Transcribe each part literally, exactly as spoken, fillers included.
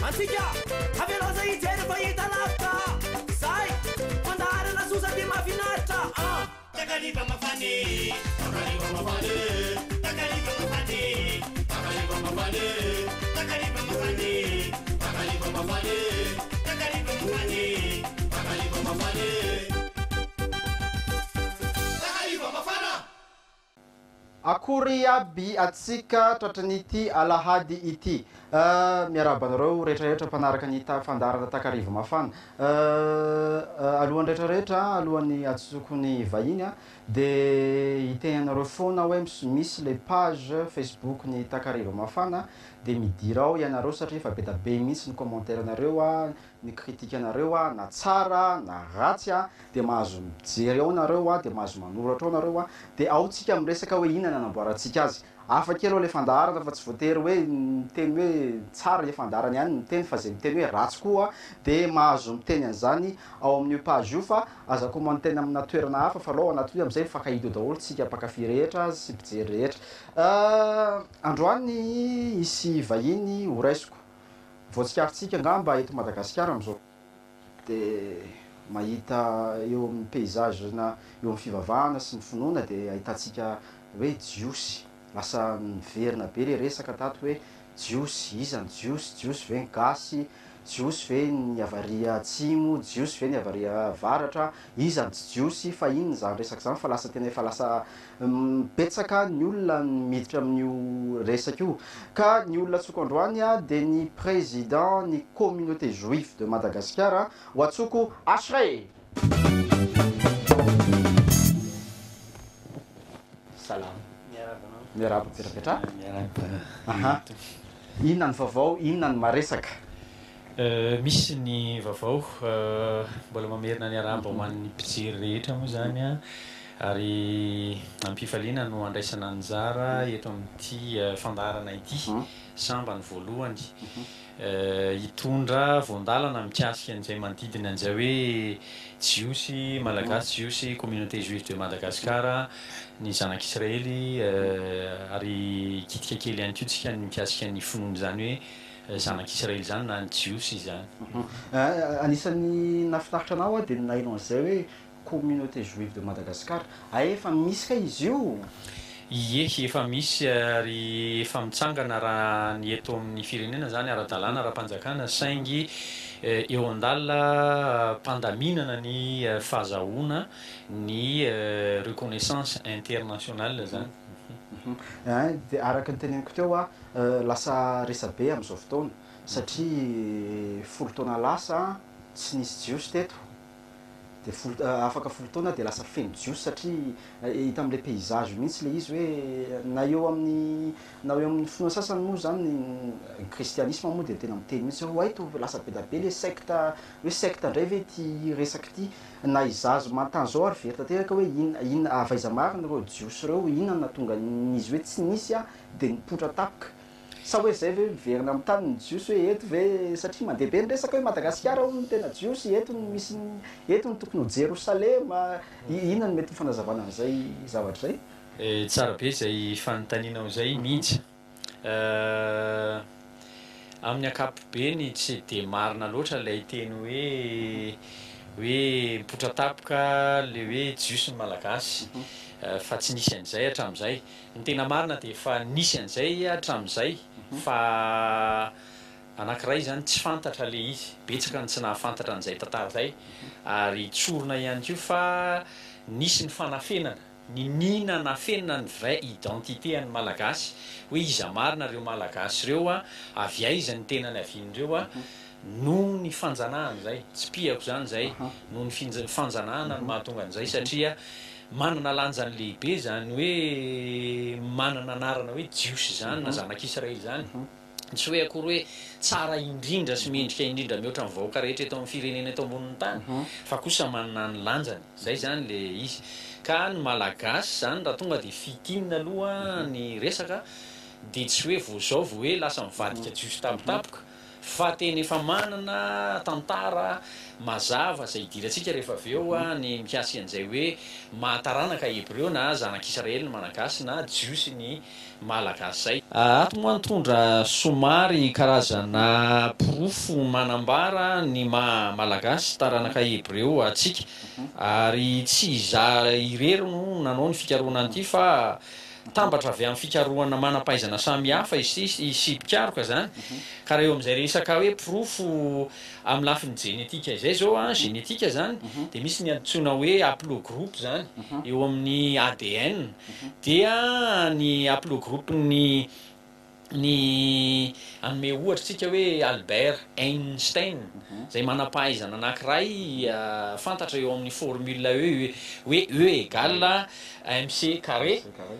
Mantika, avela zay ijery fa hita lavitra. Zay, mandarana sosa dia mahafinaritra. Takariva mafany, takariva mafany, takariva mafany, takariva mafany, takariva mafany, takariva mafany, takariva mafany, takariva mafany, takariva mafana. Akory aby atsika tratran'ity alahady ity. Miarabanareo rehetrarehetra mpanaraka ny fandarana takariva mafana. Alohan'ny rehetrarehetra, alohan'ny atsokony vahiny dia hitenanareo foana hoe misy le page Facebook ny takariva mafana dia midira ao ianareo satria fa be da be mihitsy ny commentaire anareo, ny critique anareo na tsara na ratsy dia mahazo mijery ao nareo dia mahazo manoratra ao nareo dia ao tsika miresaka hoe inona nanamboarantsika azy. Hafa kely le fandarana fa tsy voatery hoe miteny hoe tsara le fandarana ihany miteny fa zay miteny hoe ratsy koa dia mahazo miteny an'izany ao amin'ny page io fa aza komantaina amina toerana hafa fa aloha anaty amin'izay mifankahito daholo tsika mpakafy rehetra sy mpijery rehetra. Androany isy vahiny ho raisiko voatsikarintsika ngamba eto Madagasikara amin'izao dia mahita eo amin'ny paysage na eo amin'ny fivavahana sy ny finoana dia ahitantsika hoe jiosy. Lasa miverina be le resaka tato hoe jiosy, iza ny jiosy, jiosy ve ny gasy, jiosy ve ny avaria atsimo, jiosy ve ny avaria avaratra, iza ny tsy jiosy fa inona zany resaka zany fa lasa tena efa lasa betsaka ny olona miditra amin'io resaka io. Ka ny olona atsoko androany dia ny président ny communauté juif de Madagascar ho atsoko Ashrey. Salam. Miaraba petrapetra. Miaraba. Inona ny vaovao, inona ny maresaka? Misy ny vaovao mbola mamerina ny arahaba ho an'ny mpijery rehetra moa zany a ary ampifaliana no andraisana anjara eto amin'ity fandarana ity samba ny voalohany hitondra voandalana mikasika an'izay manodidina an'izay hoe jiosy malagasy, jiosy communauté juif de Madagascar, ny zanak'Israely ary kitika kely ihany koa tsika ny mikasika ny finoana zany hoe zanak'Israely zany na ny jiosy zany. Anisan'ny nahafinaritra anao dia nahainao an'izay hoe communauté juif de Madagascar. A efa misy ka izy io? Ie, efa misy ary efa mitsangana raha ny eto amin'ny firenena zany ara-dalàna ara-panjakana saingy eo andalina mpandaminana ny fahazahoana ny reconnaissance internationale zany. Dia araka ny teneniko teo lasa resabe amin'izao fotoana satria folo taona lasa tsy nisy jiosy teto dia afaka folo taona dia lasa feno jiosy satria hita amin'ilay paysage mihitsy le izy hoe na eo amin'ny na eo amin'ny finoana sasany moa zany ny kristianisme moa dia tena miteny mihitsy hoe to lasa be da be le secte hoe secte indray ve ty resaka ity na izazo mantany zao ary very tanteraka hoe inona inona avaiza marina ireo jiosy ireo inona nahatonga n'izy hoe tsy nisy dia nipotra tapika sa hoe zay ve miverina amin'ny tany ny jiosy hoe eto ve satria mandeha be ny resaka hoe Madagasikara ao no tena jiosy eto no misy eto no tokony ho Jerosalema inona no mety mifanazavana an'izay zavatra zay? Tsara be zay fanontanianao zay mihitsy. Amin'ny ankapobeny tsy dia marina loatra ilay teny hoe hoe mipotra tapika le hoe jiosy ny malagasy fa tsy nisy an'izay hatramin'izay. Ny tena marina dia efa nisy an'izay hatramin'izay fa anankiray zany tsy fantatra le izy, betsaka ny tsy nahafantatra an'izay tantara izay ary tsorona ihany koa fa nisy ny fanafenana ny nina nafenana ny vrai identité an'ny malagasy hoe iza marina ireo malagasy ireo a avy aiza ny tenany avian'ireo a noho ny fanjanahana zay tsy piako zany zay noho ny fanjanahana no mahatonga an'izay satria manana lanjany lehibe zany hoe manana anarana hoe jiosy zany na zanak'Israely zany tsy hoe akory hoe tsara indrindra sy mendrika indrindra mihoatra amin'ny vahoaka rehetra eto amin'ny firenena eto ambonin'ny tany fa kosa manana ny lanjany zay zany le izy ka ny malagasy zany raha tonga dia fitinina aloha ny resaka dia tsy hoe vao zao vao hoe lasa mivadika jiosy tapitapoka fa teny efa manana tantara mazava zay idirantsika rehefa avy eo a ny mikasy an'izay hoe mahataranaka hebreo na zanak'israely ny malagasy na jiosy ny malagasy zay. Ato moa nitondra somary karazana porofo manambara ny ma malagasy taranaka hebreo atsika ary tsy za irery no nanao ny fikaroana an'ity fa tambatra avy amin'ny fikaroana manam-pahaizana samihafa izy isipikaroka zany ka raha eo amin'izay resaka hoe porofo amin'ny lafiny genetika izay zao a genetika zany dia misy ny antsoina hoe haplogroupe zany eo amin'ny A D N dia ny haplogroupe ny ny anome ohatra tsika hoe Albert Einstein zay manam-pahaizana anankiray fantatra eo amin'ny formule hoe hoe E égale mc carré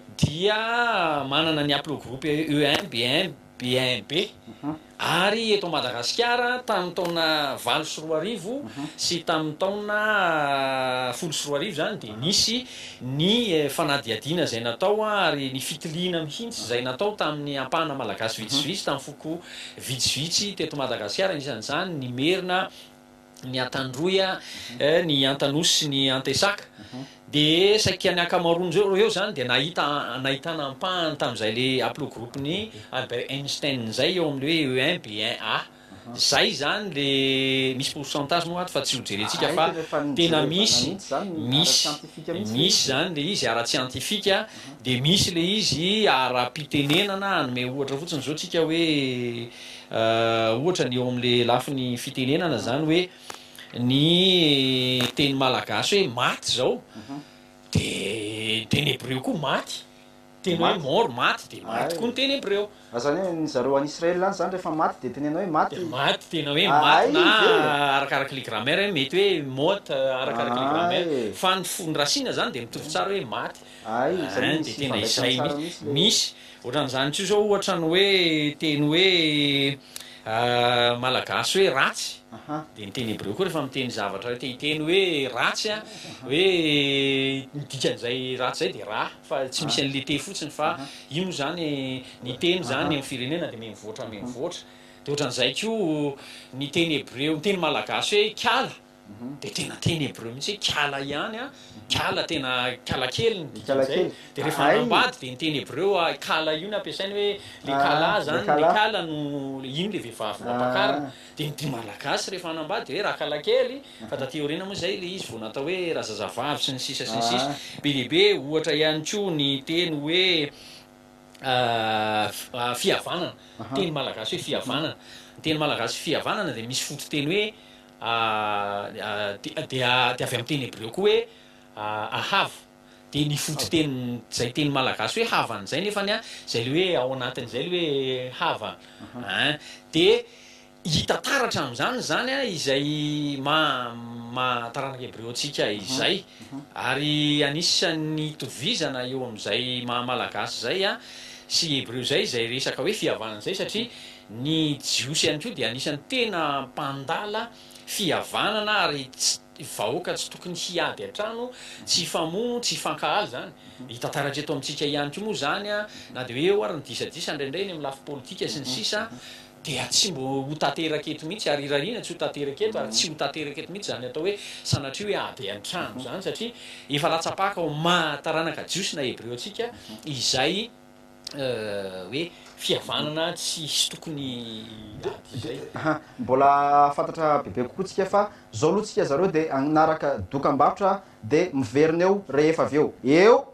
dia manana ny haplogroupe E un B un B un B ary eto Madagasikara tamin'ny taona valo sy roa arivo sy tamin'ny taona folo sy roa arivo zany dia nisy ny fanadihadiana zay natao ary ny fitiliana mihitsy zay natao tamin'ny ampahana malagasy vitsivitsy tamin'ny foko vitsivitsy teto Madagasikara anisan'izany ny Merina, ny Antandroya, ny Antanosy sy ny Antesaka dia saika ny ankamaroany zao eo zany dia nahita nahitana ampahany tamin'izay le haplogroupe ny Albert Einstein zay eo amin'ny hoe E un B un A zay zany le misy pourcentage moa ato fa tsy ho jerentsika fa tena misy misy misy zany le izy ara-tsiantifika dia misy le izy ara-pitenenana anome ohatra fotsiny zao tsika hoe ohatra ny eo amin'le lafiny fitenenana zany hoe ny teny malagasy hoe maty zao dia teny hebreo koa maty teny hoe mort maty dia maty koa ny teny hebreo zany hoe ny zareo any Israely any zany rehefa maty dia tenena hoe maty maty tena hoe maty na arakaraky le grammaire mety hoe mote arakaraky le grammaire fa ny fony rasina zany dia mitovy tsara hoe maty dia tena izay misy ohatran'izany tsy zao ohatra ny hoe teny hoe malagasy hoe ratsy dia ny teny hebreo koa rehefa miteny zavatra te hiteny hoe ratsy a hoe dikan'izay ratsy zay dia rà fa tsy misy an'le te fotsiny fa io moa zany ny teny zany amin'ny firenena dia mivoatra mivoatra dia ohatran'izay koa ny teny hebreo ny teny malagasy hoe kiala dia tena teny hebreo mihitsy hoe kiala ihany a kiala tena kiala kely ny dikan'izay dia rehefa anambady dia ny teny hebreo kala io no ampiasainy hoe le kala zany le kala no iny le vehivavy nampakarina dia ny malagasy rehefa anambady dia hoe raha kala kely fa taty aoriana moa zay le izy vao natao hoe raha zazavavy sy ny sisa sy ny sisa be lehibe ohatra ihany koa ny teny hoe fihavanana teny malagasy hoe fihavanana teny malagasy fihavanana dia misy foto-teny hoe dia dia avy amin'ny teny hebreo koa hoe ahava dia ny foto-teny zay teny malagasy hoe havana zay nefany a zay le hoe ao anatin'izay le hoe hava dia hita taratra amin'izany zany a izay ma mahataranaka hebreo antsika izay ary anisan'ny tovizana eo amin'izay mahamalagasy zay a sy hebreo zay zay resaka hoe fihavanana zay satria ny jiosy ihany koa dia anisan'ny tena mpandala fihavanana ary vahoaka tsy tokony hiady an-trano tsy famono tsy fankahaly zany hitantaratra eto amintsika ihany koa moa zany a na dia hoe oary ny disadisa indraindray ny amin'ny lafy politika sy ny sisa dia tsy mbo ho tanteraka eto mihitsy ary irariana tsy ho tanteraka eto ary tsy ho tanteraka eto mihitsy zany atao hoe sanatria hoe ady an-trano zany satria efa latsapaka ao mahataranaka jiosy na hebreo antsika izay hoe fihavanana tsy hisy tokony ady izay mbola fantatra bebe kokoa tsika fa zao aloha tsika zareo dia anaraka dokam-barotra dia miverina eo rehefa avy eo eo